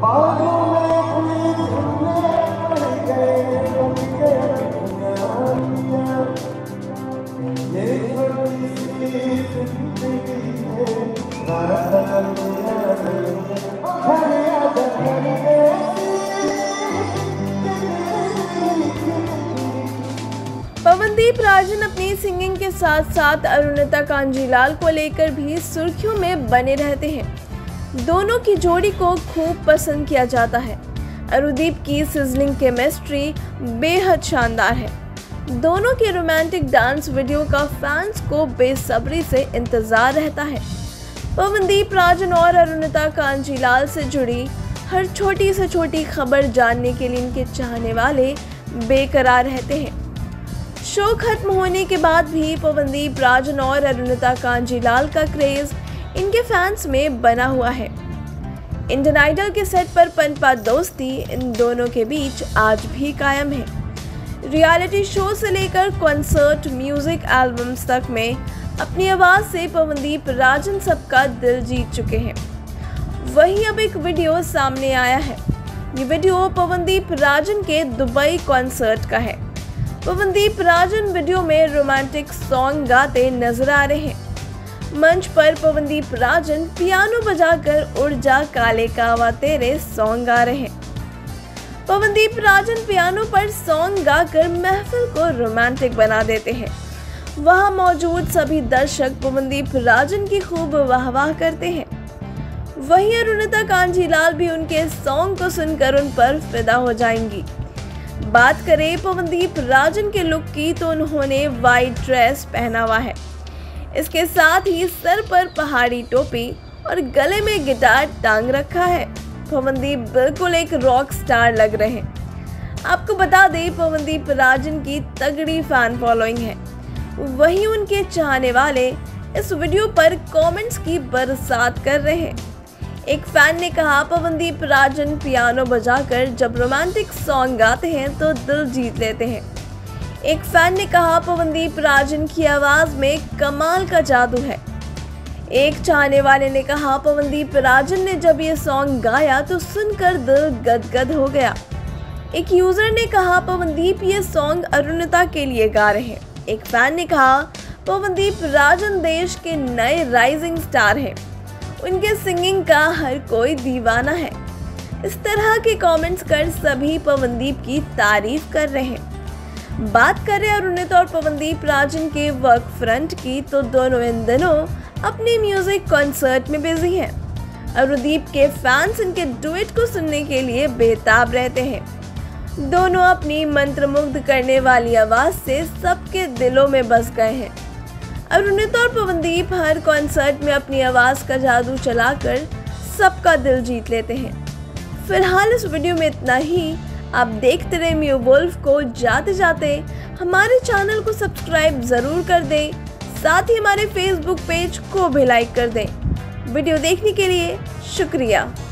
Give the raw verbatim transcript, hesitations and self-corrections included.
पवनदीप राजन अपनी सिंगिंग के साथ साथ अरुणिता कांजीलाल को लेकर भी सुर्खियों में बने रहते हैं। दोनों की जोड़ी को खूब पसंद किया जाता है। अरुदीप की सिजलिंग केमिस्ट्री बेहद शानदार है। दोनों के रोमांटिक डांस वीडियो का फैंस को बेसब्री से इंतजार रहता है। पवनदीप राजन और अरुणिता कांजीलाल से जुड़ी हर छोटी से छोटी खबर जानने के लिए इनके चाहने वाले बेकरार रहते हैं। शो खत्म होने के बाद भी पवनदीप राजन और अरुणिता कांजीलाल का क्रेज इनके फैंस में बना हुआ है। इंडियन आइडल के सेट पर पनपा दोस्ती इन दोनों के बीच आज भी कायम है। रियलिटी शो से लेकर कॉन्सर्ट, म्यूजिक एल्बम्स तक में अपनी आवाज से पवनदीप राजन सबका दिल जीत चुके हैं। वहीं अब एक वीडियो सामने आया है। ये वीडियो पवनदीप राजन के दुबई कॉन्सर्ट का है। पवनदीप राजन वीडियो में रोमांटिक सॉन्ग गाते नजर आ रहे हैं। मंच पर पवनदीप राजन पियानो बजाकर उड़ जा काले कावा तेरे सॉन्ग गा रहे हैं। पवनदीप राजन पियानो पर सॉन्ग गाकर महफिल को रोमांटिक बना देते हैं। वहां मौजूद सभी दर्शक पवनदीप राजन की खूब वाहवाह करते हैं। वहीं अरुणिता कांजीलाल भी उनके सॉन्ग को सुनकर उन पर फिदा हो जाएंगी। बात करें पवनदीप राजन के लुक की तो उन्होंने वाइट ड्रेस पहना हुआ है। इसके साथ ही सर पर पहाड़ी टोपी और गले में गिटार टांग रखा है। पवनदीप बिल्कुल एक रॉक स्टार लग रहे हैं। आपको बता दें पवनदीप राजन की तगड़ी फैन फॉलोइंग है। वहीं उनके चाहने वाले इस वीडियो पर कमेंट्स की बरसात कर रहे हैं। एक फैन ने कहा, पवनदीप राजन पियानो बजाकर जब रोमांटिक सॉन्ग गाते हैं तो दिल जीत लेते हैं। एक फैन ने कहा, पवनदीप राजन की आवाज में कमाल का जादू है। एक चाहने वाले ने कहा, पवनदीप राजन ने जब ये सॉन्ग गाया तो सुनकर दिल गदगद हो गया। एक यूजर ने कहा, पवनदीप ये सॉन्ग अरुणिता के लिए गा रहे हैं। एक फैन ने कहा, पवनदीप राजन देश के नए राइजिंग स्टार हैं। उनके सिंगिंग का हर कोई दीवाना है। इस तरह के कमेंट्स कर सभी पवनदीप की तारीफ कर रहे हैं। बात करें अरुणिता और पवनदीप राजन के वर्क फ्रंट की तो दोनों इन दिनों अपने म्यूजिक कॉन्सर्ट में बिजी हैं। अरुदीप के फैंस इनके डुएट को सुनने के लिए बेताब रहते हैं। दोनों अपनी मंत्रमुग्ध करने वाली आवाज से सबके दिलों में बस गए हैं। अरुणिता और पवनदीप हर कॉन्सर्ट में अपनी आवाज का जादू चलाकर सबका दिल जीत लेते हैं। फिलहाल इस वीडियो में इतना ही। आप देखते रहे म्यू वुल्फ को। जाते जाते हमारे चैनल को सब्सक्राइब जरूर कर दें। साथ ही हमारे फेसबुक पेज को भी लाइक कर दें। वीडियो देखने के लिए शुक्रिया।